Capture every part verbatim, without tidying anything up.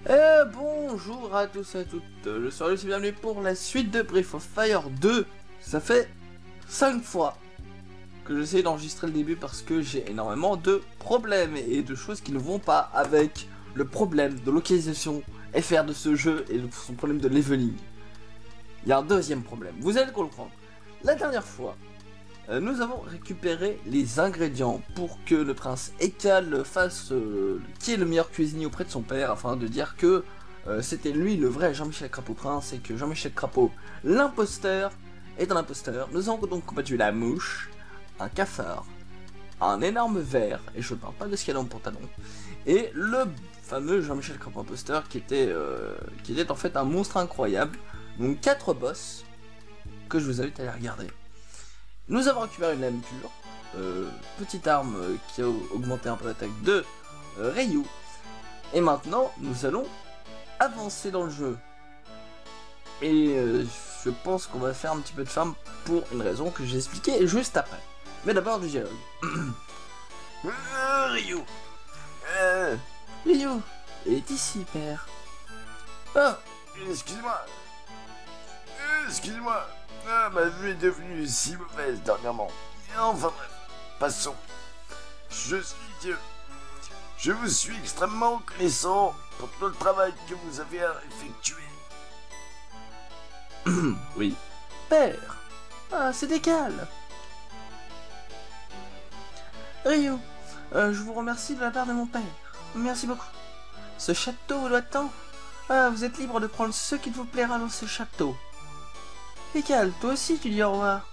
Et bonjour à tous et à toutes, je suis Lucie, bienvenue pour la suite de Breath of Fire deux. Ça fait cinq fois que j'essaie d'enregistrer le début parce que j'ai énormément de problèmes et de choses qui ne vont pas avec le problème de localisation F R de ce jeu et son problème de leveling. Il y a un deuxième problème, vous allez le comprendre. La dernière fois, euh, nous avons récupéré les ingrédients pour que le prince Ekal fasse euh, qui est le meilleur cuisinier auprès de son père, afin de dire que euh, c'était lui le vrai Jean-Michel Crapaud Prince et que Jean-Michel Crapaud, l'imposteur, est un imposteur. Nous avons donc combattu la mouche, un cafard, un énorme ver, et je ne parle pas de ce qu'il y a dans le pantalon, et le fameux Jean-Michel Crapaud imposteur qui était, euh, qui était en fait un monstre incroyable. Donc quatre boss que je vous invite à aller regarder. Nous avons récupéré une lame pure, euh, petite arme euh, qui a augmenté un peu l'attaque de euh, Ryu. Et maintenant, nous allons avancer dans le jeu. Et euh, je pense qu'on va faire un petit peu de farm pour une raison que j'ai expliquée juste après. Mais d'abord du dialogue. euh, Ryu euh, Ryu est ici, père. Ah, excusez-moi. Excusez-moi. Ah, ma vue est devenue si mauvaise dernièrement. Enfin bref, passons. Je suis Dieu. Je vous suis extrêmement reconnaissant pour tout le travail que vous avez effectué. oui. Père. Ah, c'est Ekal. Ryu, euh, je vous remercie de la part de mon père. Merci beaucoup. Ce château vous doit tant. Ah, vous êtes libre de prendre ce qu'il vous plaira dans ce château. Ekal, toi aussi tu dis au revoir.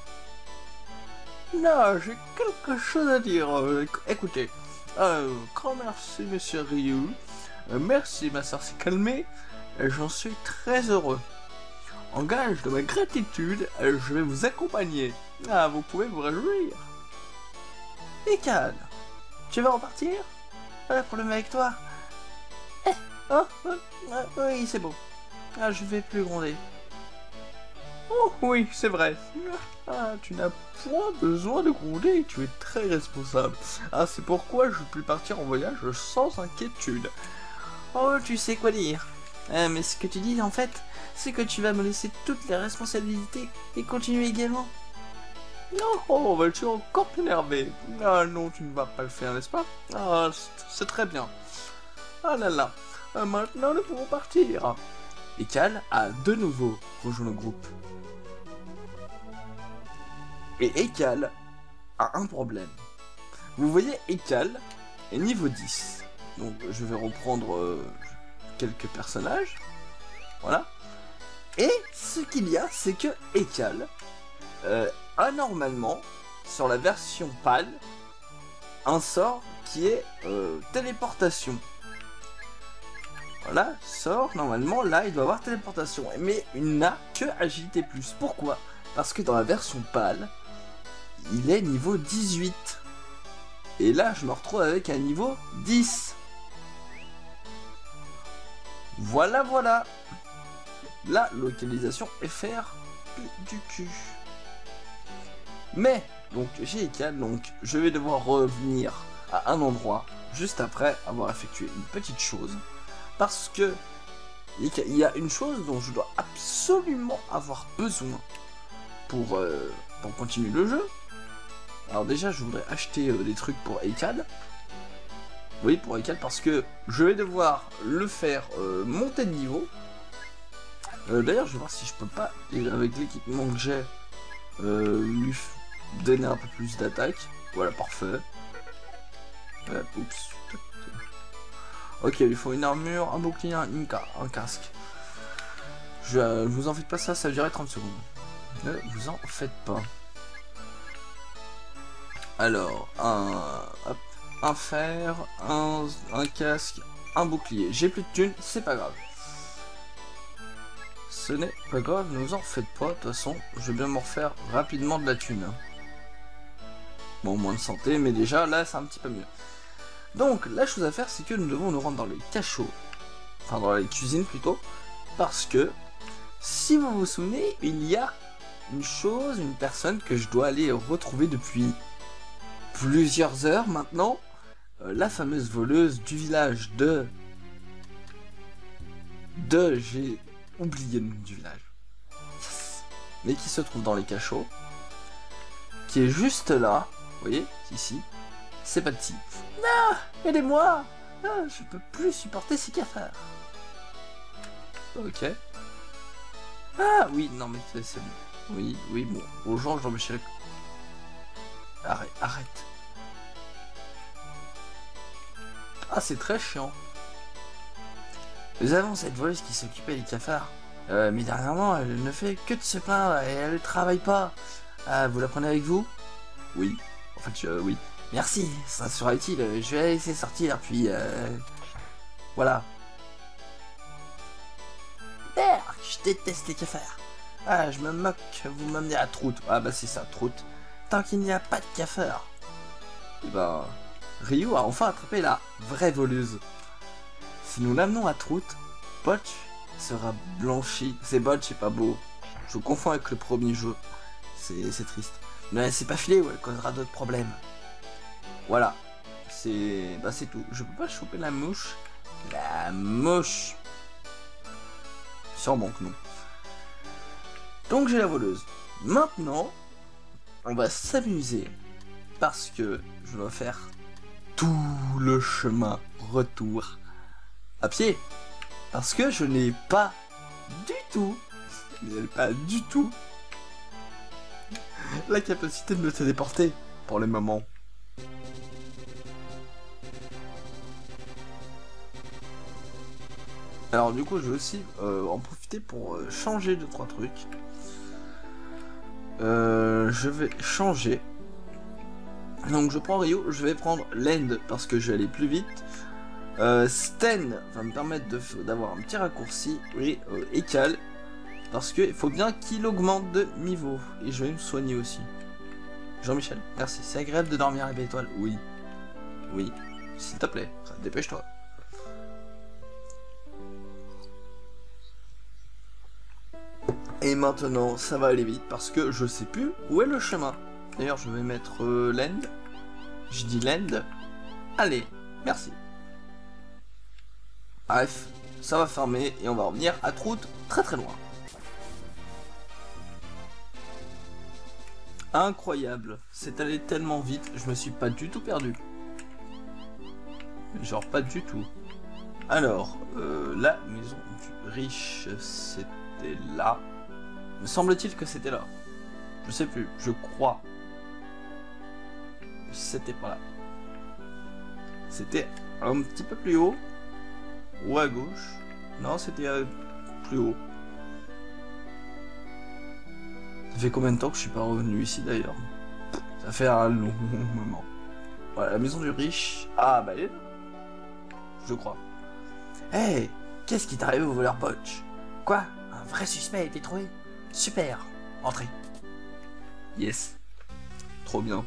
Non, j'ai quelque chose à dire. Euh, écoutez, euh, grand merci monsieur Ryu. Euh, merci, ma soeur s'est calmée. Euh, J'en suis très heureux. En gage de ma gratitude, euh, je vais vous accompagner. Ah, vous pouvez vous réjouir. Ekal, tu vas repartir? Pas de problème avec toi. Eh, oh, oh, oh, oui, c'est bon. Ah, je vais plus gronder. Oh oui, c'est vrai. Ah, tu n'as point besoin de gronder, tu es très responsable. Ah, c'est pourquoi je peux partir en voyage sans inquiétude. Oh, tu sais quoi dire. Euh, mais ce que tu dis en fait, c'est que tu vas me laisser toutes les responsabilités et continuer également. Non, oh, bah, tu es encore énervé. Ah non, tu ne vas pas le faire, n'est-ce pas? Ah, c'est très bien. Ah là là, euh, maintenant nous pouvons partir. Ekal a de nouveau rejoint le groupe. Et Ekal a un problème. Vous voyez, Ekal est niveau dix. Donc je vais reprendre euh, quelques personnages. Voilà. Et ce qu'il y a, c'est que Ekal euh, a normalement, sur la version pâle, un sort qui est euh, téléportation. Voilà, sort, normalement, là, il doit avoir téléportation. Mais il n'a que agilité plus. Pourquoi? Parce que dans la version pâle, il est niveau dix-huit. Et là, je me retrouve avec un niveau dix. Voilà, voilà. La localisation F R du cul. Mais, donc, j'ai Ekal, donc, je vais devoir revenir à un endroit juste après avoir effectué une petite chose. Parce que il y a une chose dont je dois absolument avoir besoin pour, euh, pour continuer le jeu. Alors déjà, je voudrais acheter euh, des trucs pour Ekal. Oui, pour Ekal, parce que je vais devoir le faire euh, monter de niveau. Euh, D'ailleurs, je vais voir si je peux pas, avec l'équipement que j'ai, euh, lui donner un peu plus d'attaque. Voilà, parfait. Euh, oups. Ok, il faut une armure, un bouclier, un, un casque. Je euh, vous en faites pas, ça, ça durerait trente secondes. Ne vous en faites pas. Alors, un, hop, un fer, un, un casque, un bouclier. J'ai plus de thunes, c'est pas grave. Ce n'est pas grave, ne vous en faites pas. De toute façon, je vais bien me refaire rapidement de la thune. Bon, moins de santé, mais déjà, là, c'est un petit peu mieux. Donc, la chose à faire, c'est que nous devons nous rendre dans les cachots. Enfin, dans les cuisines plutôt. Parce que, si vous vous souvenez, il y a une chose, une personne que je dois aller retrouver depuis plusieurs heures maintenant. Euh, la fameuse voleuse du village de de... J'ai oublié le nom du village. Yes. Mais qui se trouve dans les cachots. Qui est juste là. Vous voyez, ici. C'est Patty. Non, aidez-moi. Ah, je peux plus supporter ces cafards. Ok. Ah oui, non mais c'est bon. Oui, oui, bon. Bonjour Jean-Michel. Arrête, arrête. Ah, c'est très chiant. Nous avons cette voleuse qui s'occupait des cafards. Euh, mais dernièrement, elle ne fait que de se plaindre et elle ne travaille pas. Ah, vous la prenez avec vous? Oui. En fait, euh, oui. Merci, ça sera utile. Je vais la laisser sortir, puis... Euh... Voilà. Merde, je déteste les cafards. Ah, je me moque, vous m'amenez à Trout. Ah bah c'est ça, Trout. Tant qu'il n'y a pas de cafards. Et bah... Ryu a enfin attrapé la vraie voleuse. Si nous l'amenons à Trout, Botch sera blanchi. C'est Botch, c'est pas beau. Je confonds avec le premier jeu. C'est triste. Ne la laissez pas filer ou elle causera d'autres problèmes. Voilà. C'est... Bah c'est tout. Je peux pas choper la mouche. La mouche. Sûrement que non. Donc j'ai la voleuse. Maintenant, on va s'amuser. Parce que je dois faire tout le chemin retour à pied. Parce que je n'ai pas du tout, mais pas du tout, la capacité de me téléporter pour le moment. Alors du coup je vais aussi euh, en profiter pour euh, changer deux trois trucs. Euh, je vais changer. Donc je prends Rio, je vais prendre Land parce que je vais aller plus vite. Euh, Sten va me permettre d'avoir un petit raccourci. Oui, euh, Ekal. Parce qu'il faut bien qu'il augmente de niveau. Et je vais me soigner aussi. Jean-Michel, merci. C'est agréable de dormir à la étoile. Oui. Oui. S'il te plaît, dépêche-toi. Et maintenant, ça va aller vite parce que je sais plus où est le chemin. D'ailleurs, je vais mettre euh, Land. Je dis Land. Allez, merci. Bref, ça va fermer et on va revenir à Trout très très loin. Incroyable, c'est allé tellement vite, je me suis pas du tout perdu. Genre pas du tout. Alors, euh, la maison du riche, c'était là. Me semble-t-il que c'était là. Je sais plus, je crois. C'était pas là. C'était un petit peu plus haut. Ou à gauche. Non, c'était euh, plus haut. Ça fait combien de temps que je suis pas revenu ici d'ailleurs? Ça fait un long moment. Voilà, la maison du riche. Ah, bah elle est là. Je crois. Hey, qu'est-ce qui t'est arrivé au voleur Botch? Quoi? Un vrai suspect a été trouvé? Super. Entrez. Yes. Trop bien.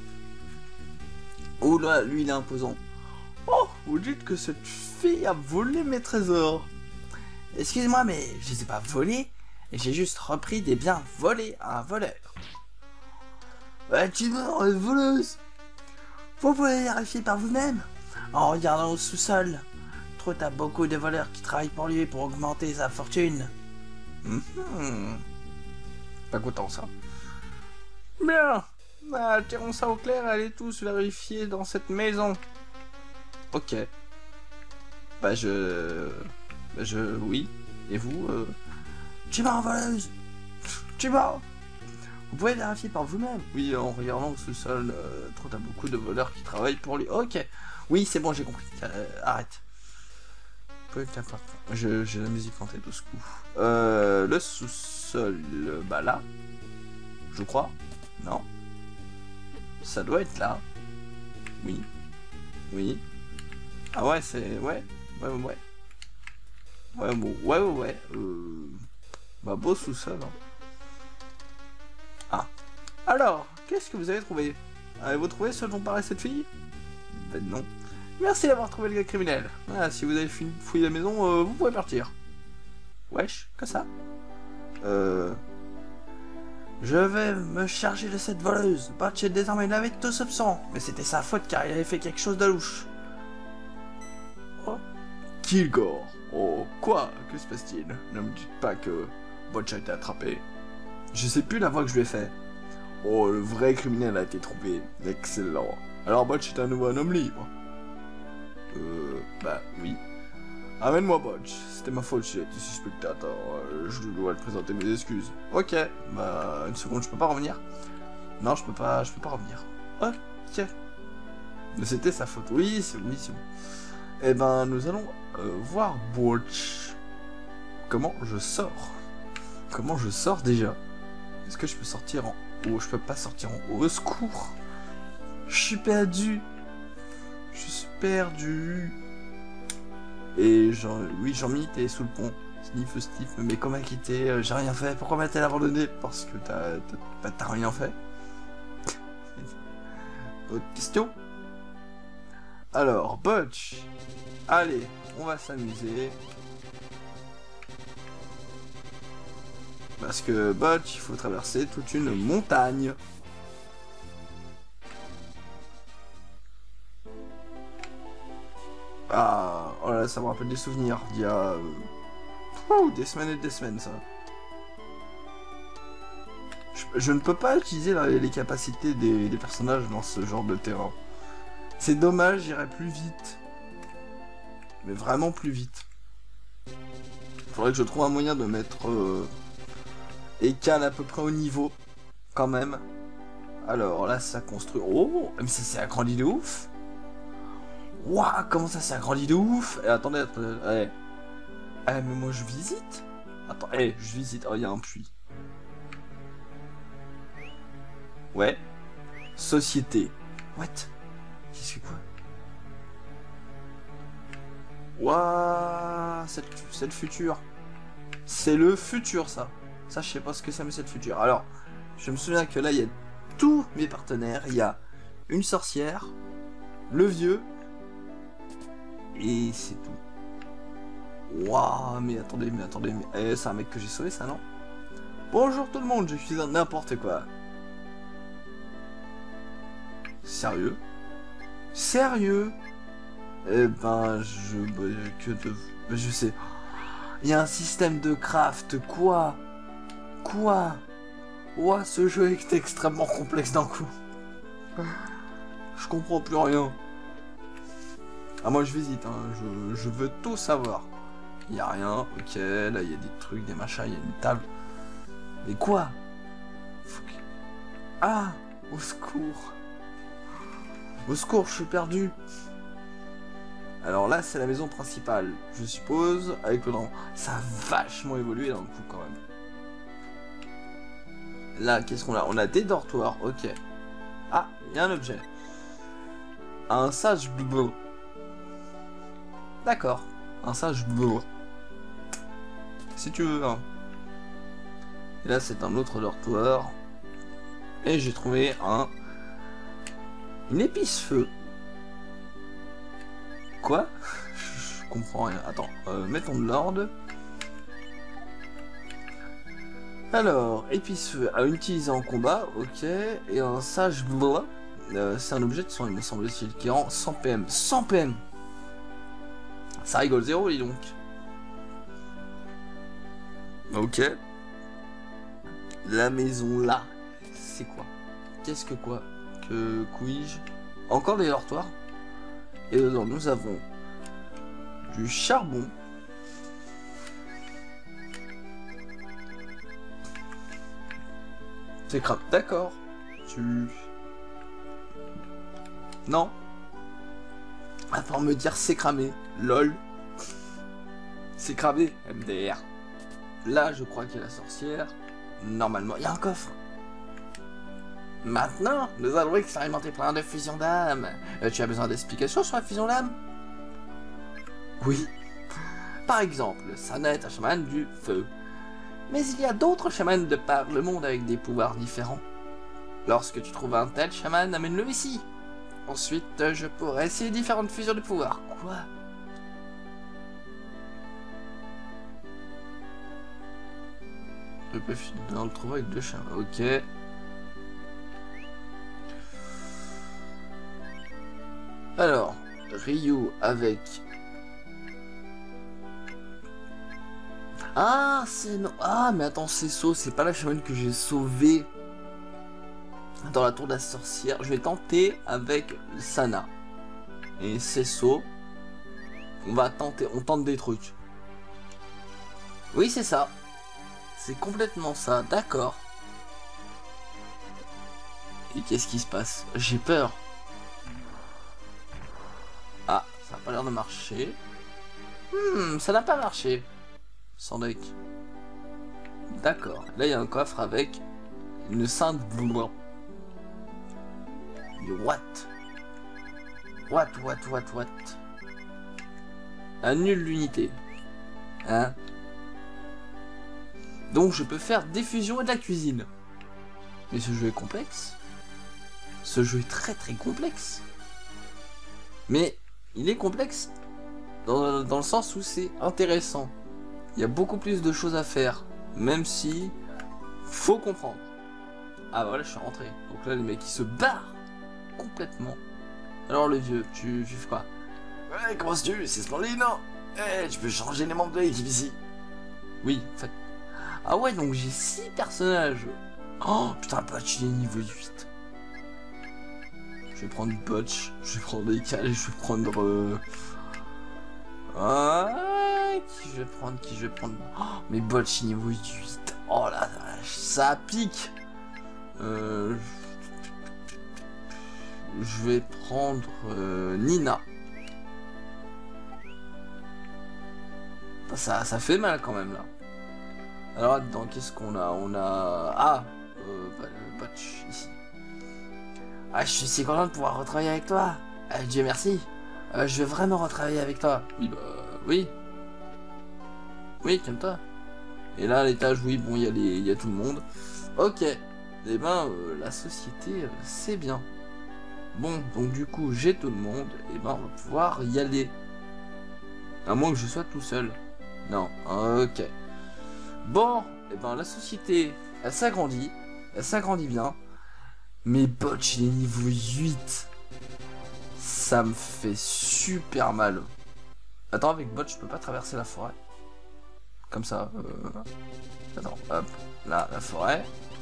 Oh là, lui il est imposant. Oh, vous dites que cette fille a volé mes trésors. Excusez-moi, mais je les ai pas volés. J'ai juste repris des biens volés à un voleur. Bah, tu meurs, voleuse. Vous pouvez vérifier par vous-même en regardant au sous-sol. Trout a beaucoup de voleurs qui travaillent pour lui pour augmenter sa fortune. Mmh. Pas content ça. Bien. Ah, tirons ça au clair, allez tous vérifier dans cette maison. Ok. Bah je... Bah je... Oui. Et vous euh... Tu vas en voleuse. Tu vas. Vous pouvez vérifier par vous-même. Oui, en regardant au sous-sol, euh, trop t'as beaucoup de voleurs qui travaillent pour lui. Ok. Oui, c'est bon, j'ai compris. Euh, arrête. J'ai la musique en tête au secours. Euh, le sous-sol, bah là. Je crois. Non. Ça doit être là. Oui. Oui. Ah ouais, c'est... Ouais. Ouais, ouais, ouais. Ouais, bon. Ouais, ouais, ouais. Euh... Bah, beau sous-sol. Hein. Ah. Alors, qu'est-ce que vous avez trouvé? Avez-vous trouvé ce dont parlait cette fille? Ben non. Merci d'avoir trouvé le gars criminel. Ah, si vous avez fouillé la maison, euh, vous pouvez partir. Wesh, que ça? Euh... Je vais me charger de cette voleuse. Botch est désormais lavé de tout soupçon. Mais c'était sa faute car il avait fait quelque chose de louche. Oh. Kilgore. Oh, Quoi? Que se passe-t-il? Ne me dites pas que Botch a été attrapé. Je sais plus la voix que je lui ai fait. Oh, le vrai criminel a été trouvé. Excellent. Alors Botch est un nouveau homme libre. Euh... Bah, oui. Amène-moi Botch. C'était ma faute, j'ai été suspecté. Attends, euh, je dois te présenter mes excuses. Ok. Bah, une seconde, je peux pas revenir? Non, je peux pas, je peux pas revenir. Ok. Mais c'était sa faute. Oui, c'est oui, c'est bon. Eh ben, nous allons euh, voir Botch. Comment je sors? Comment je sors déjà? Est-ce que je peux sortir en haut? Je peux pas sortir en haut. Au secours! Je suis perdu. Je suis perdu. Et Jean, oui, Jean-Mi, t'es sous le pont. Sniff, Steve, mais comment quitter? euh, J'ai rien fait. Pourquoi m'a-t-elle abandonné? Parce que t'as t'as t'as rien fait. Autre question? Alors, Botch. Allez, on va s'amuser. Parce que Botch, il faut traverser toute une montagne. Ah, oh là, ça me rappelle des souvenirs d'il y a... Euh... Oh, des semaines et des semaines, ça. Je, je ne peux pas utiliser la, les capacités des, des personnages dans ce genre de terrain. C'est dommage, j'irais plus vite. Mais vraiment plus vite. Faudrait que je trouve un moyen de mettre... Euh... Ekan à peu près au niveau. Quand même. Alors, là, ça construit... Oh, mais ça s'est agrandi de ouf. Waouh, comment ça s'est agrandi de ouf. Et attendez, attendez, allez. Eh, mais moi je visite. Attends, eh, je visite. Oh, il y a un puits. Ouais. Société. What? Qu'est-ce que quoi? Waouh, c'est le futur. C'est le futur, ça. Ça, je sais pas ce que c'est, mais c'est le futur. Alors, je me souviens que là, il y a tous mes partenaires. Il y a une sorcière, le vieux, et c'est tout. Waouh, mais attendez, mais attendez, mais... Eh, c'est un mec que j'ai sauvé, ça, non? Bonjour tout le monde, je suis un n'importe quoi. Sérieux? Sérieux? Eh ben, je... Bah, que de... Je sais... Il y a un système de craft, quoi? Quoi? Ouah, ce jeu est extrêmement complexe d'un coup. Je comprends plus rien. Ah, moi je visite, hein. je, je veux tout savoir. Il y a rien, ok, là il y a des trucs, des machins, il y a une table. Mais quoi? Faut que... Ah, au secours. Au secours, je suis perdu. Alors là, c'est la maison principale, je suppose, avec le nom. Ça a vachement évolué dans le coup quand même. Là, qu'est-ce qu'on a? On a des dortoirs, ok. Ah, il y a un objet. Un sage bleu. D'accord, un sage bleu. Si tu veux, hein. Et là, c'est un autre dortoir. Et j'ai trouvé un... Une épice feu. Quoi? Je comprends rien. Attends, euh, mettons de l'ordre. Alors, épice feu à utiliser en combat, ok. Et un sage bleu. Euh, c'est un objet de son, il me semble-t-il, qui rend cent P M. cent P M! Ça rigole zéro, dis donc. Ok. La maison là, c'est quoi? Qu'est-ce que quoi? Que couille-je? Encore des dortoirs. Et dedans, nous avons du charbon. C'est crap. D'accord. Tu... Non. Attends, me dire c'est cramé. Lol. C'est cramé. M D R. Là, je crois qu'il y a la sorcière. Normalement, il y a un coffre. Maintenant, nous allons expérimenter plein de fusions d'âme. Euh, tu as besoin d'explications sur la fusion d'âme? Oui. Par exemple, Sana est un chaman du feu. Mais il y a d'autres chamans de par le monde avec des pouvoirs différents. Lorsque tu trouves un tel chaman, amène-le ici. Ensuite, je pourrai essayer différentes fusions de pouvoirs. Quoi? Je peux dans le trouver avec deux chamans. Ok. Alors, Ryu avec Ah, c'est non. Ah, mais attends, c'est ça, c'est pas la chamane que j'ai sauvée dans la tour de la sorcière. Je vais tenter avec Sana. Et c'est ça. On va tenter, on tente des trucs. Oui, c'est ça. C'est complètement ça, d'accord. Et qu'est-ce qui se passe? J'ai peur. Ah, ça n'a pas l'air de marcher. Hmm, ça n'a pas marché. Sans deck. D'accord. Là, il y a un coffre avec une sainte boule. What? What, what, what, what? Annule l'unité. Hein? Donc, je peux faire des fusions et de la cuisine. Mais ce jeu est complexe. Ce jeu est très très complexe. Mais il est complexe dans, dans le sens où c'est intéressant. Il y a beaucoup plus de choses à faire. Même si faut comprendre. Ah voilà, je suis rentré. Donc là, le mec il se barre complètement. Alors le vieux, tu, tu fais quoi? Ouais, comment tu C'est splendide, non? Eh, tu peux changer les membres de l'équipe ici. Oui, en fait. Ah ouais, donc j'ai six personnages. Oh putain, Botch, il est niveau huit. Je vais prendre Botch, je vais prendre Ekal, je vais prendre... Euh... Ah, qui je vais prendre, qui je vais prendre... Oh, mais Botch, niveau huit. Oh la vache, ça pique. Euh... Je vais prendre euh, Nina. Ça, ça fait mal quand même là. Alors là-dedans, qu'est-ce qu'on a? On a... Ah euh, Botch, ici. Ah, je suis si content de pouvoir retravailler avec toi. Euh, Dieu merci. Euh, je veux vraiment retravailler avec toi. Oui, bah... Oui. Oui, calme-toi. Et là, à l'étage, oui, bon, il y, a les... il y a tout le monde. Ok. Eh ben, euh, la société, euh, c'est bien. Bon, donc du coup, j'ai tout le monde. Et ben, on va pouvoir y aller. À moins que je sois tout seul. Non, ok. Bon, et ben, la société, elle s'agrandit. Elle s'agrandit bien. Mais Botch, il est niveau huit. Ça me fait super mal. Attends, avec Botch, je peux pas traverser la forêt. Comme ça. Euh... Attends, hop. Là, la forêt.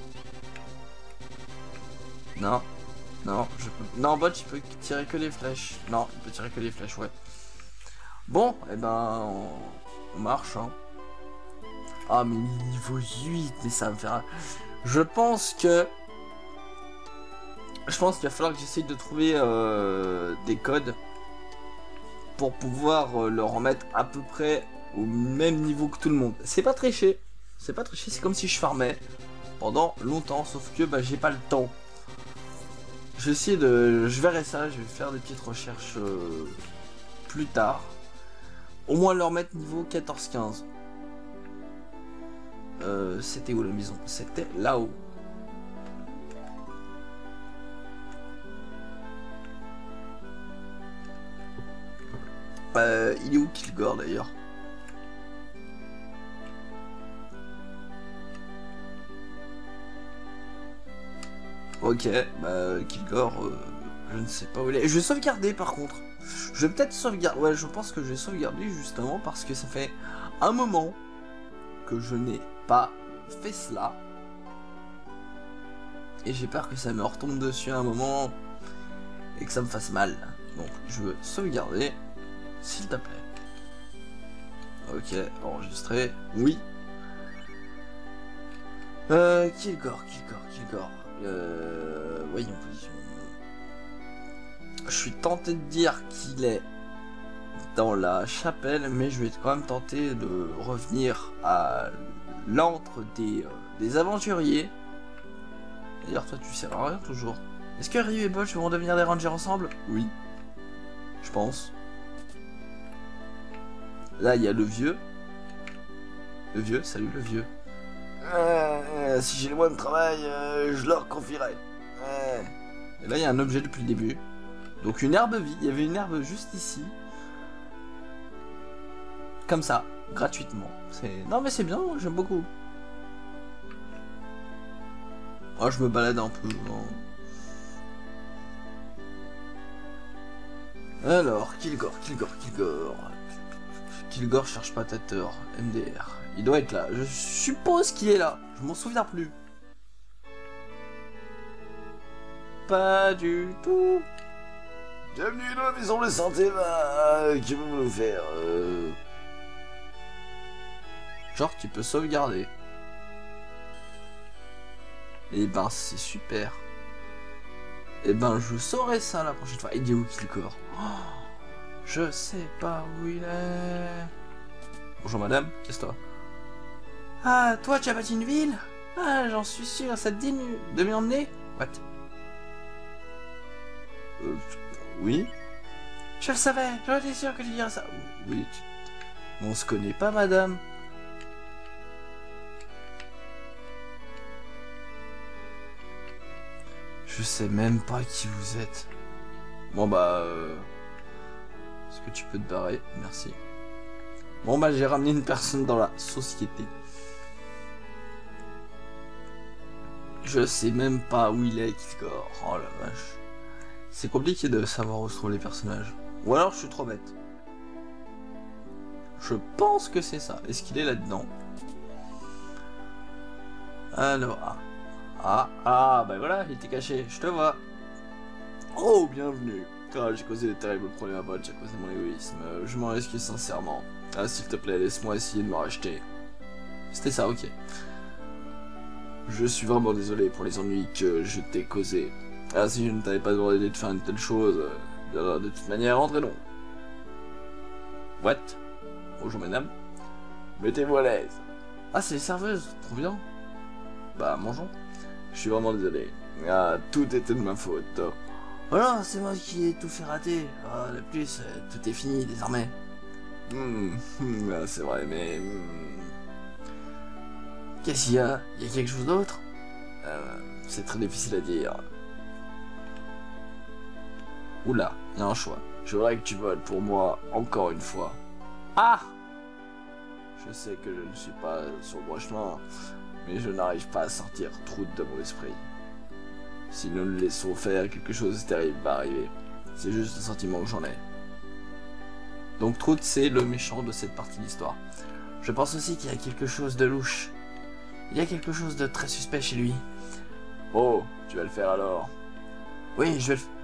Non. Non, je peux... Non, Botch, il peut tirer que les flèches. Non, il peut tirer que les flèches, ouais. Bon, et eh ben... On, on marche, hein. Ah, mais niveau huit, mais ça va me faire... Je pense que... Je pense qu'il va falloir que j'essaye de trouver euh, des codes pour pouvoir euh, leur remettre à peu près au même niveau que tout le monde. C'est pas triché, c'est pas triché, c'est comme si je farmais pendant longtemps, sauf que bah, j'ai pas le temps. Je vais essayer de... Je verrai ça, je vais faire des petites recherches euh, plus tard. Au moins leur mettre niveau quatorze quinze. Euh, C'était où la maison? C'était là-haut. Euh, il est où Kilgore d'ailleurs? Ok, bah Kilgore, euh, je ne sais pas où il est. Je vais sauvegarder par contre. Je vais peut-être sauvegarder. Ouais, je pense que je vais sauvegarder justement parce que ça fait un moment que je n'ai pas fait cela. Et j'ai peur que ça me retombe dessus à un moment et que ça me fasse mal. Donc je veux sauvegarder. S'il te plaît. Ok, enregistré. Oui. Euh, Kilgore, Kilgore, Kilgore. Euh, voyons, voyons. Je suis tenté de dire qu'il est dans la chapelle, mais je vais quand même tenter de revenir à l'antre des, euh, des aventuriers. D'ailleurs, toi, tu sers à rien toujours. Est-ce que Ryu et Botch vont devenir des rangers ensemble? Oui. Je pense. Là, il y a le vieux. Le vieux, salut le vieux. Euh, euh, si j'ai le moins de travail, euh, je leur confierai. Euh. Et là, il y a un objet depuis le début. Donc une herbe vie. Il y avait une herbe juste ici. Comme ça, gratuitement. Non mais c'est bien, j'aime beaucoup. Oh, je me balade un peu. Hein. Alors, Kilgore, Kilgore, Kilgore. Kilgore cherche pas ta tort. M D R. Il doit être là. Je suppose qu'il est là. Je m'en souviens plus. Pas du tout. Bienvenue dans la maison de santé, bah, que vous nous faire euh... Genre, tu peux sauvegarder. Et ben, c'est super. Et ben, je saurai ça la prochaine fois. Il est où Kilgore? Oh, je sais pas où il est. Bonjour madame, qu'est-ce que toi? Ah, toi tu as bâti une ville? Ah, j'en suis sûr, ça te dit de m'y emmener? What? Euh, oui? Je le savais, j'en étais sûr que tu dirais ça. Oui, tu... on se connaît pas madame. Je sais même pas qui vous êtes. Bon bah... Euh... Est-ce que tu peux te barrer? Merci. Bon bah j'ai ramené une personne dans la société. Je sais même pas où il est, Kilgore. Oh la vache. C'est compliqué de savoir où se trouvent les personnages. Ou alors je suis trop bête. Je pense que c'est ça. Est-ce qu'il est là-dedans? Alors... Ah. Ah, ah, bah voilà, il était caché, je te vois. Oh, bienvenue. Ah, j'ai causé de terribles problèmes à Botch à cause de mon égoïsme. Je m'en excuse sincèrement. Ah, s'il te plaît, laisse-moi essayer de me racheter. C'était ça, ok. Je suis vraiment désolé pour les ennuis que je t'ai causés. Ah, si je ne t'avais pas demandé de faire une telle chose, euh, de toute manière, entrez donc. What? Bonjour, madame. Mettez-vous à l'aise. Ah, c'est les serveuses, trop bien. Bah, mangeons. Je suis vraiment désolé. Ah, tout était de ma faute. Voilà, c'est moi qui ai tout fait rater. Ah, de plus, euh, tout est fini désormais. Hmm, ah, c'est vrai, mais... Hmm... Qu'est-ce qu'il y a? Il y a quelque chose d'autre? euh, C'est très difficile à dire. Oula, il y a un choix. Je voudrais que tu votes pour moi encore une fois. Ah! Je sais que je ne suis pas sur le droit chemin, mais je n'arrive pas à sortir Trout de mon esprit. Si nous le laissons faire, quelque chose de terrible va arriver. C'est juste le sentiment que j'en ai. Donc Trout, c'est le méchant de cette partie de l'histoire. Je pense aussi qu'il y a quelque chose de louche. Il y a quelque chose de très suspect chez lui. Oh, tu vas le faire alors? Oui, je vais le faire.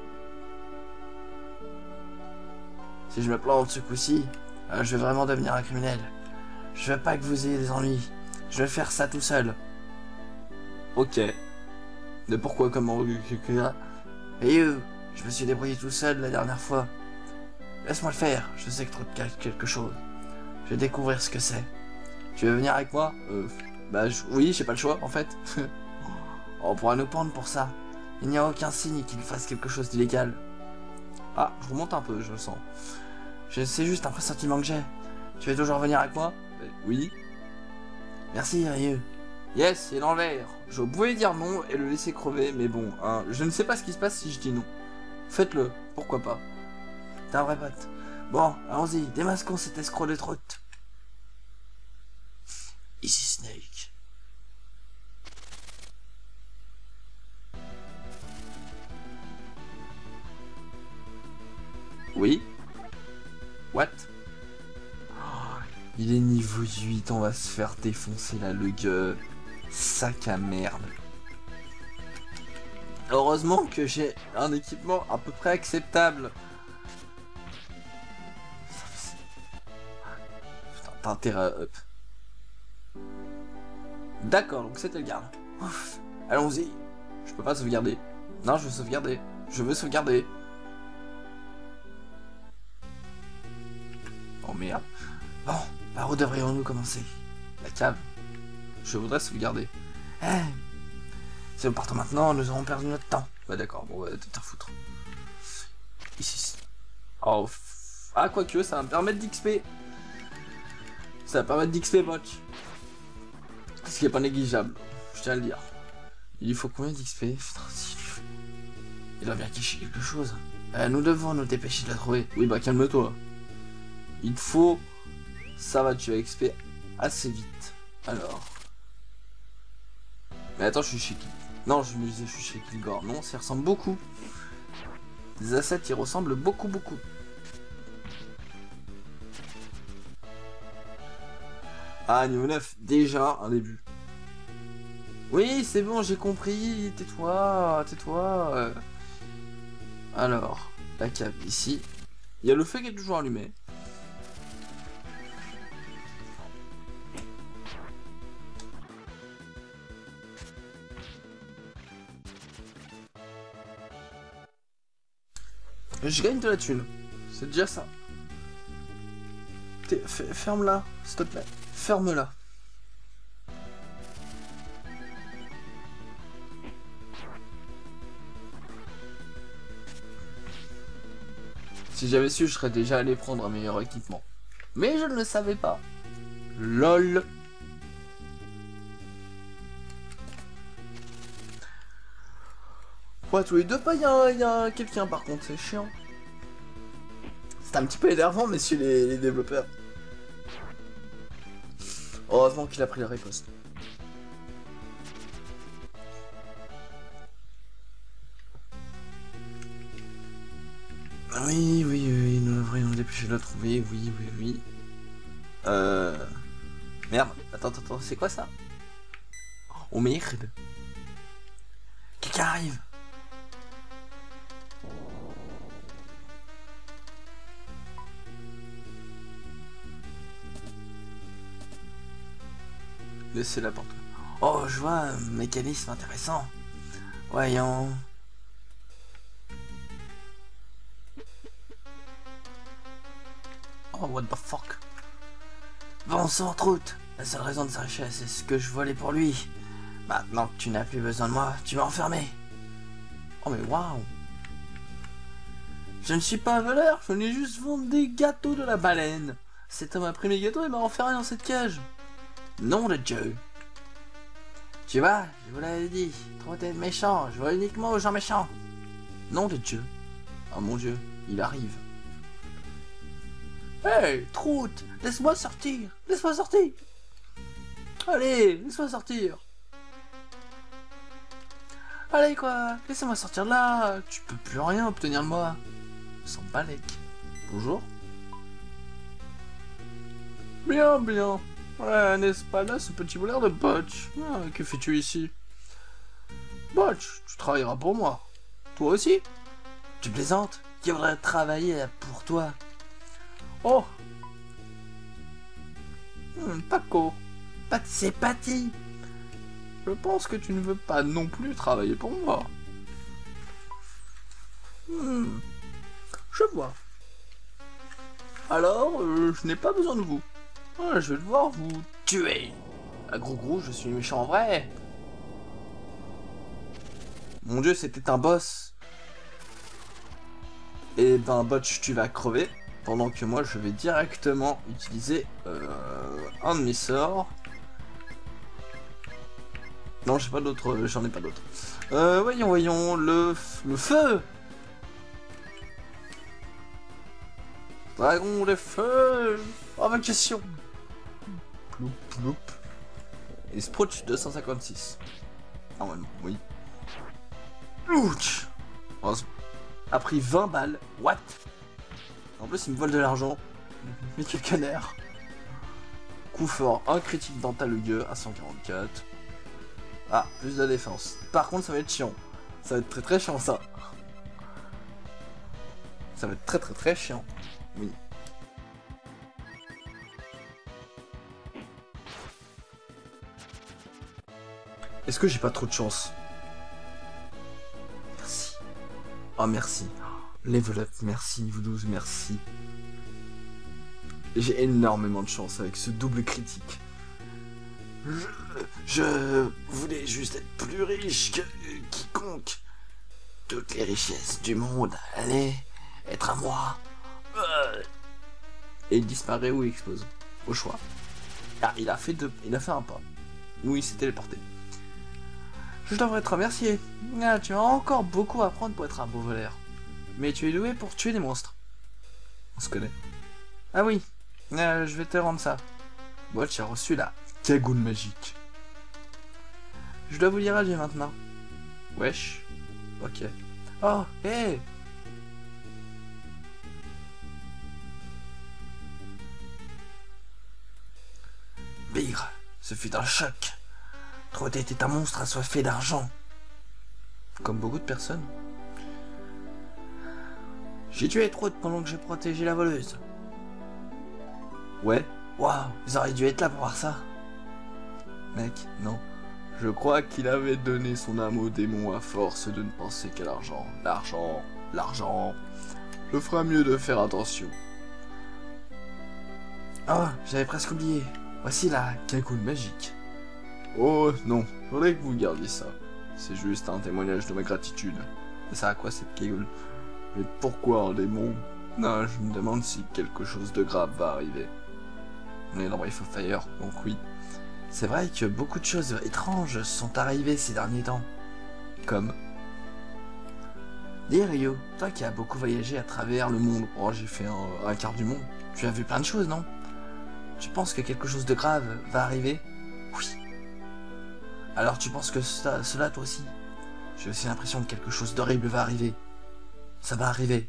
Si je me plante ce coup-ci, euh, je vais vraiment devenir un criminel. Je veux pas que vous ayez des ennuis. Je vais faire ça tout seul. Ok. De pourquoi, comment, et euh, je me suis débrouillé tout seul la dernière fois. Laisse-moi le faire, je sais que trop de quelque chose. Je vais découvrir ce que c'est. Tu veux venir avec moi? Euh, bah je... oui, j'ai pas le choix en fait. On pourra nous prendre pour ça. Il n'y a aucun signe qu'il fasse quelque chose d'illégal. Ah, je remonte un peu, je le sens. C'est juste un pressentiment que j'ai. Tu veux toujours venir avec moi? euh, Oui. Merci, Rieux. Yes, il est dans l'air. Je pouvais dire non et le laisser crever, mais bon, hein, je ne sais pas ce qui se passe si je dis non. Faites-le, pourquoi pas. T'es un vrai pote. Bon, allons-y, démasquons cet escroc de Trout. Ici Snake. Oui? What? Oh, il est niveau huit, on va se faire défoncer là, le gueux. Sac à merde. Heureusement que j'ai un équipement à peu près acceptable. Putain, t'as intérêt à up. D'accord, donc c'était le garde. Allons-y. Je peux pas sauvegarder. Non, je veux sauvegarder. Je veux sauvegarder. Oh merde. Bon, par où devrions-nous commencer? La cave. Je voudrais sauvegarder. Eh, si nous partons maintenant, nous aurons perdu notre temps. Bah d'accord, bon, ouais, t'es à foutre. Ici. Oh, ah, quoique, ça va me permettre d'X P. Ça va me permettre d'X P Botch. Ce qui est pas négligeable, je tiens à le dire. Il faut combien d'X P? Il doit bien cacher quelque chose. Euh, nous devons nous dépêcher de la trouver. Oui, bah calme-toi. Il faut... Ça va, tu vas X P assez vite. Alors... Mais attends, je suis chez qui? Non, je me disais, je suis chez Kilgore. Non, ça ressemble beaucoup. Les assets, ils ressemblent beaucoup, beaucoup. Ah, niveau neuf, déjà un début. Oui, c'est bon, j'ai compris. Tais-toi, tais-toi. Euh. Alors, la cave ici. Il y a le feu qui est toujours allumé. Je gagne de la thune. C'est déjà ça. Ferme-la, s'il te plaît. Ferme-la. Si j'avais su, je serais déjà allé prendre un meilleur équipement. Mais je ne le savais pas. LOL. Ouais, tous les deux pas, il y a, y a quelqu'un par contre, c'est chiant. C'est un petit peu énervant, messieurs les, les développeurs. Heureusement qu'il a pris la riposte. Oui, oui, oui, nous devrions nous dépêcher de la trouver, oui, oui, oui. Euh... Merde, attends, attends, attends, c'est quoi ça? Oh merde. Quelqu'un arrive. Laissez la porte. Oh, je vois un mécanisme intéressant. Voyons. Oh, what the fuck. Bon sang, Trout. La seule raison de sa richesse, c'est ce que je volais pour lui. Maintenant que tu n'as plus besoin de moi, tu m'as enfermé. Oh, mais waouh. Je ne suis pas un voleur, je venais juste vendre des gâteaux de la baleine. Cet homme a pris mes gâteaux et m'a enfermé dans cette cage. Nom de Dieu. Tu vois, je vous l'avais dit, trop d'être méchant, je vois uniquement aux gens méchants. Nom de Dieu. Oh mon Dieu, il arrive. Hey, Trout, laisse-moi sortir, laisse-moi sortir. Allez, laisse-moi sortir. Allez quoi, laissez-moi sortir de là, tu peux plus rien obtenir de moi. Sans balèque. Bonjour. Bien, bien. Ouais, n'est-ce pas là ce petit voleur de Botch? Ah, que fais-tu ici? Botch, tu travailleras pour moi. Toi aussi? Tu plaisantes? Qui voudrait travailler pour toi? Oh! Hmm, Paco. Pat c'est Patty. Je pense que tu ne veux pas non plus travailler pour moi. Hmm. Je vois. Alors, euh, je n'ai pas besoin de vous. Ah, je vais devoir vous tuer. Ah, gros gros, je suis méchant en vrai. Mon dieu, c'était un boss. Et ben, Botch, tu vas crever. Pendant que moi, je vais directement utiliser euh, un de mes sorts. Non, j'ai pas d'autres, j'en ai pas d'autres. Euh, voyons, voyons, le, le feu. Dragon de feu. Invocation. Ploup, ploup. Et Sprout deux cent cinquante-six. Normalement, oui. Ouch. A pris vingt balles. What? En plus, il me vole de l'argent. Mais quel canard. Coup fort, un critique dental le gueux à cent quarante-quatre. Ah, plus de défense. Par contre, ça va être chiant. Ça va être très très chiant, ça. Ça va être très très très chiant. Oui. Est-ce que j'ai pas trop de chance? Merci. Oh, merci. Level up, merci. Niveau douze, merci. J'ai énormément de chance avec ce double critique. Je, je voulais juste être plus riche que quiconque. Toutes les richesses du monde allaient être à moi. Et il disparaît ou il explose. Au choix. Ah, il a fait deux, il a fait un pas. Ou il s'est téléporté. Je devrais te remercier. Ah, tu as encore beaucoup à apprendre pour être un beau voleur. Mais tu es doué pour tuer des monstres. On se connaît. Ah oui, euh, je vais te rendre ça. Bon, tu as reçu la cagoule magique. Je dois vous lire adieu maintenant. Wesh. Ok. Oh, hé hey. Ce fut un choc. Trott était un monstre assoiffé d'argent. Comme beaucoup de personnes. J'ai tué Trott pendant que j'ai protégé la voleuse. Ouais. Waouh, vous auriez dû être là pour voir ça. Mec, non. Je crois qu'il avait donné son âme au démon à force de ne penser qu'à l'argent. L'argent, l'argent. Je ferai mieux de faire attention. Oh, j'avais presque oublié. Voici la cagoule magique. Oh non, je voudrais que vous gardiez ça. C'est juste un témoignage de ma gratitude. Ça sert à quoi cette cagoule? Mais pourquoi un démon? Non, je me demande si quelque chose de grave va arriver. On est dans Breath of Fire, donc oui. C'est vrai que beaucoup de choses étranges sont arrivées ces derniers temps. Comme... Dis Ryo, toi qui as beaucoup voyagé à travers le monde, oh j'ai fait un, un quart du monde, tu as vu plein de choses, non? Tu penses que quelque chose de grave va arriver? Oui. Alors tu penses que ça, cela toi aussi? J'ai aussi l'impression que quelque chose d'horrible va arriver. Ça va arriver.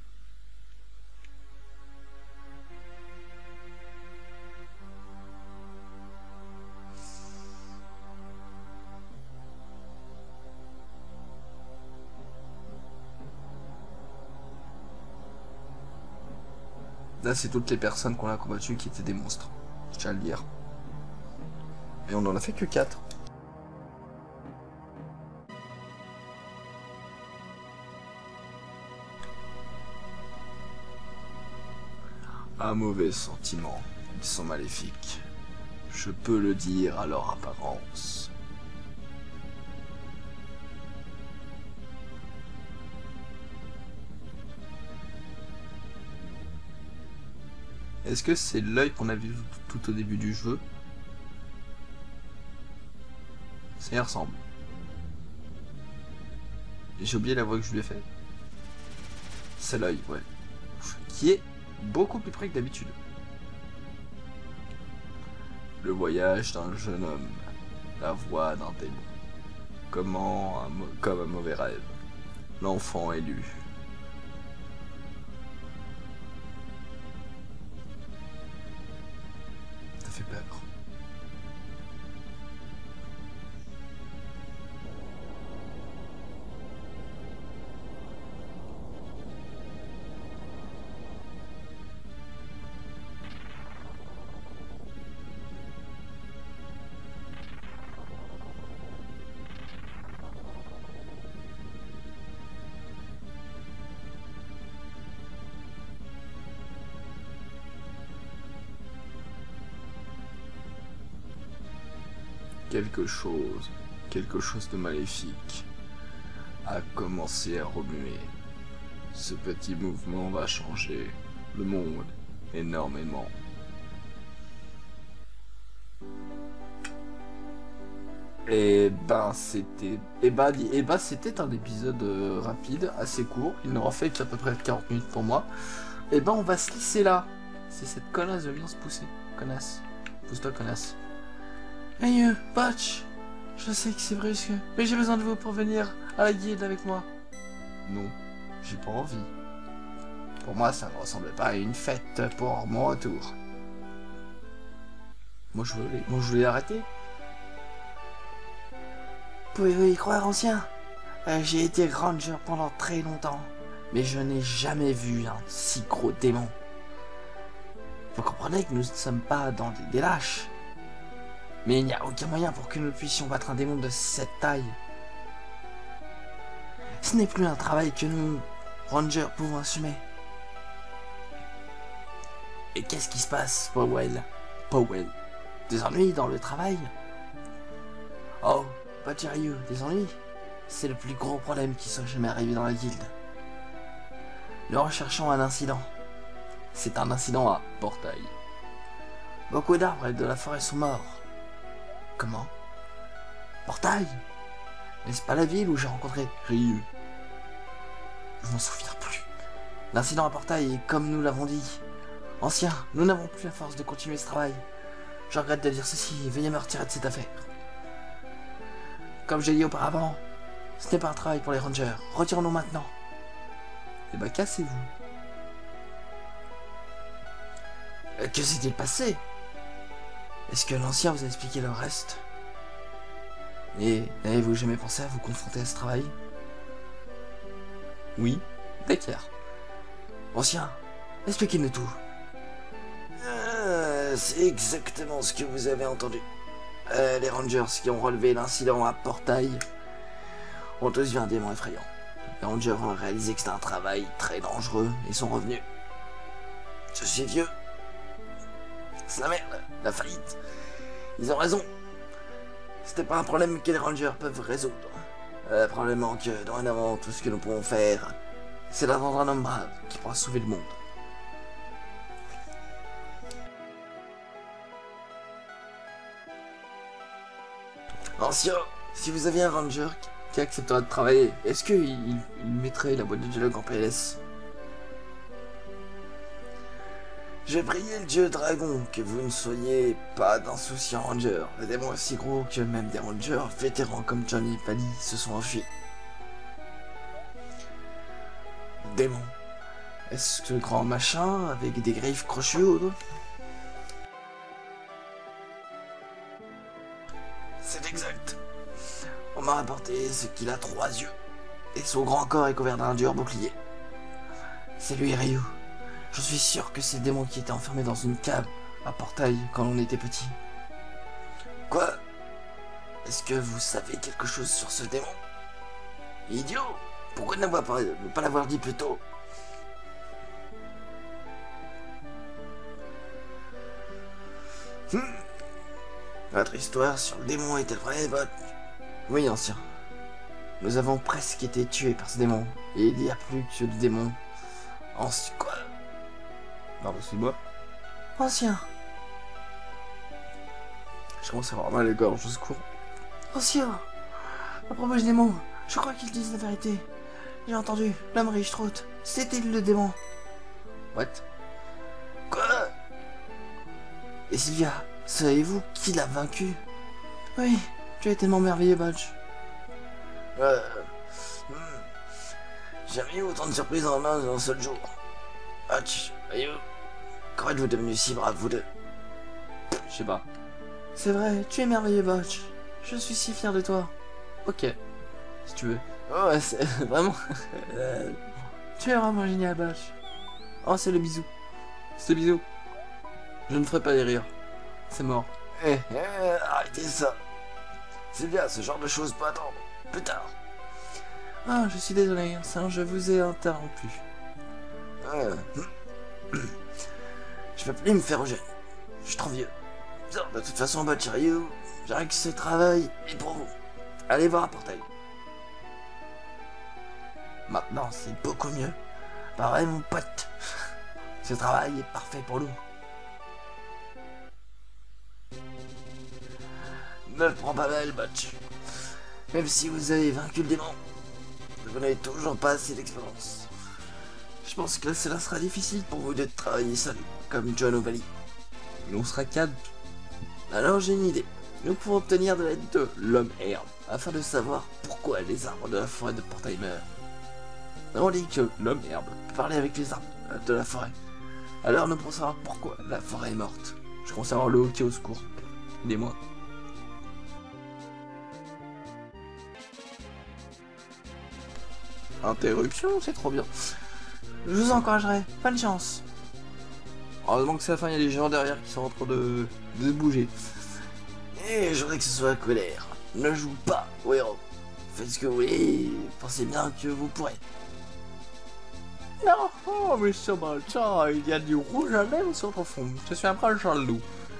Là, c'est toutes les personnes qu'on a combattues qui étaient des monstres. Je tiens à le dire. Et on en a fait que quatre. Un mauvais sentiment. Ils sont maléfiques. Je peux le dire à leur apparence. Est-ce que c'est l'œil qu'on a vu tout au début du jeu? Ça y ressemble. J'ai oublié la voix que je lui ai faite. C'est l'œil, ouais. Qui est beaucoup plus près que d'habitude. Le voyage d'un jeune homme. La voix d'un démon. Comment un comme un mauvais rêve. L'enfant élu. Ça fait peur. Quelque chose, quelque chose de maléfique a commencé à remuer. Ce petit mouvement va changer le monde énormément. Et ben c'était, et ben, et ben c'était un épisode euh, rapide, assez court. Il n'aura fait qu'à peu près quarante minutes pour moi. Et ben on va se laisser là. C'est cette connasse de vient se pousser. Connasse, pousse-toi connasse. Hey, euh, Patch, je sais que c'est brusque, mais j'ai besoin de vous pour venir à la guilde avec moi. Non, j'ai pas envie. Pour moi, ça ne ressemble pas à une fête pour mon retour. Moi, je voulais, moi, je voulais arrêter. Pouvez-vous y croire, ancien? euh, J'ai été ranger pendant très longtemps, mais je n'ai jamais vu un si gros démon. Vous comprenez que nous ne sommes pas dans des, des lâches. Mais il n'y a aucun moyen pour que nous puissions battre un démon de cette taille. Ce n'est plus un travail que nous, Rangers, pouvons assumer. Et qu'est-ce qui se passe, Powell? Powell. Des ennuis dans le travail? Oh, pas sérieux, des ennuis? C'est le plus gros problème qui soit jamais arrivé dans la guilde. Nous recherchons un incident. C'est un incident à Portail. Beaucoup d'arbres de la forêt sont morts. Comment? Portail? N'est-ce pas la ville où j'ai rencontré Ryu? Je m'en souviens plus. L'incident à Portail est comme nous l'avons dit. Ancien, nous n'avons plus la force de continuer ce travail. Je regrette de dire ceci, veuillez me retirer de cette affaire. Comme j'ai dit auparavant, ce n'est pas un travail pour les rangers. Retirons-nous maintenant. Eh ben, cassez-vous. Que s'est-il passé? Est-ce que l'ancien vous a expliqué le reste? Et n'avez-vous jamais pensé à vous confronter à ce travail? Oui, d'accord. Ancien, expliquez-nous tout. Euh, c'est exactement ce que vous avez entendu. Euh, les Rangers qui ont relevé l'incident à Portail ont tous vu un démon effrayant. Les Rangers ont réalisé que c'était un travail très dangereux et sont revenus. Je suis vieux. C'est la merde, la faillite. Ils ont raison. C'était pas un problème que les Rangers peuvent résoudre. Euh, probablement que dorénavant, tout ce que nous pouvons faire, c'est d'attendre un homme brave qui pourra sauver le monde. Ancien, si vous aviez un Ranger qui accepterait de travailler, est-ce qu'il il, il mettrait la boîte de dialogue en P L S? Je priais le dieu dragon que vous ne soyez pas d'insouciants Rangers. Les démons aussi gros que même des Rangers vétérans comme Johnny et Pally se sont enfuis. Démon. Est-ce que grand machin avec des griffes crochues au dos? C'est exact. On m'a rapporté ce qu'il a trois yeux. Et son grand corps est couvert d'un dur bouclier. C'est lui, Ryu. Je suis sûr que c'est le démon qui était enfermé dans une cave à Portail quand on était petit. Quoi? Est-ce que vous savez quelque chose sur ce démon? Idiot! Pourquoi ne pas, ne pas l'avoir dit plus tôt? hmm. Votre histoire sur le démon est-elle vraie, Bot? Oui, ancien. Nous avons presque été tués par ce démon. Et il n'y a plus que le démon. Ancien quoi? Pardon, c'est moi. Ancien. Je commence à avoir mal à la gorge, je secours. Ancien. À propos du démon, je crois qu'ils disent la vérité. J'ai entendu, l'homme riche trotte. C'était le démon. What? Quoi? Et Sylvia, savez-vous qui l'a vaincu? Oui, tu es tellement merveilleux, Badge. Euh... Hmm. J'ai jamais eu autant de surprises en main dans un seul jour. Badge, voyez-vous? Comment êtes-vous devenus si braves, vous deux? Je sais pas. C'est vrai, tu es merveilleux, Badge. Je suis si fier de toi. Ok, si tu veux. Oh, ouais, c'est vraiment... tu es vraiment génial, Badge. Oh, c'est le bisou. C'est le bisou. Je ne ferai pas les rires. C'est mort. Eh, eh, arrêtez ça. C'est bien, ce genre de choses peut attendre. Plus tard. Ah, je suis désolé, ça, je vous ai interrompu. Euh... Je peux plus me faire rejeter. Je suis trop vieux. De toute façon, Badge Ryu, j'arrête que ce travail est pour vous. Allez voir à Portail. Maintenant, c'est beaucoup mieux. Pas vrai, mon pote. Ce travail est parfait pour nous. Ne le prends pas mal, Badge. Même si vous avez vaincu le démon, vous n'avez toujours pas assez d'expérience. Je pense que cela sera difficile pour vous de travailler seul, comme John O'Malley. Mais on sera quatre. Alors j'ai une idée. Nous pouvons obtenir de l'aide de l'homme herbe, afin de savoir pourquoi les arbres de la forêt de Portail meurent. On dit que l'homme herbe peut parler avec les arbres de la forêt. Alors nous pourrons savoir pourquoi la forêt est morte. Je commence à avoir le hockey au secours. Aidez-moi. Interruption, c'est trop bien. Je vous encouragerai, bonne chance. Heureusement que c'est la fin, il y a des gens derrière qui sont en train de, de bouger. Et je voudrais que ce soit colère. Ne joue pas au héros. Faites ce que vous voulez, pensez bien que vous pourrez. Non, oh, monsieur Balcha, il y a du rouge à lèvres sur ton fond. Je suis un peu jaloux.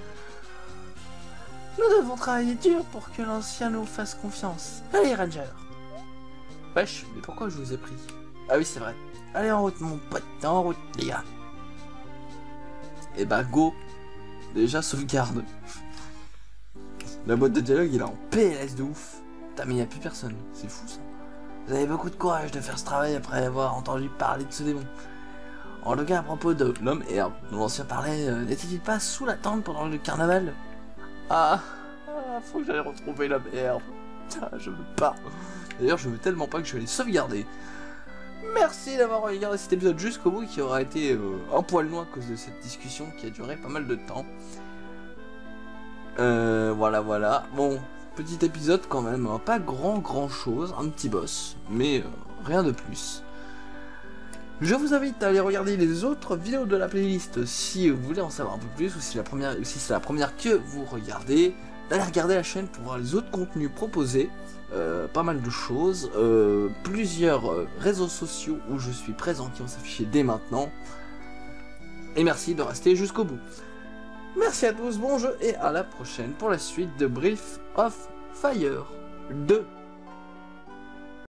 Nous devons travailler dur pour que l'ancien nous fasse confiance. Allez, Ranger. Wesh, mais pourquoi je vous ai pris? Ah oui, c'est vrai. Allez en route, mon pote, en route, les gars. Et bah, go. Déjà, sauvegarde. La boîte de dialogue, il est en P L S de ouf. Putain, mais il n'y a plus personne. C'est fou, ça. Vous avez beaucoup de courage de faire ce travail après avoir entendu parler de ce démon. En tout cas, à propos de l'homme herbe, dont l'ancien parlait, euh, n'était-il pas sous la tente pendant le carnaval? Ah, ah, faut que j'aille retrouver l'homme herbe. Ah, je veux pas. D'ailleurs, je veux tellement pas que je vais les sauvegarder. Merci d'avoir regardé cet épisode jusqu'au bout, qui aura été euh, un poil loin à cause de cette discussion qui a duré pas mal de temps. Euh, voilà, voilà. Bon, petit épisode quand même, hein. Pas grand grand chose, un petit boss, mais euh, rien de plus. Je vous invite à aller regarder les autres vidéos de la playlist si vous voulez en savoir un peu plus, ou si, la première, si c'est la première que vous regardez, d'aller regarder la chaîne pour voir les autres contenus proposés, euh, pas mal de choses, euh, plusieurs euh, réseaux sociaux où je suis présent qui vont s'afficher dès maintenant, et merci de rester jusqu'au bout. Merci à tous, bon jeu, et à la prochaine pour la suite de Breath of Fire deux.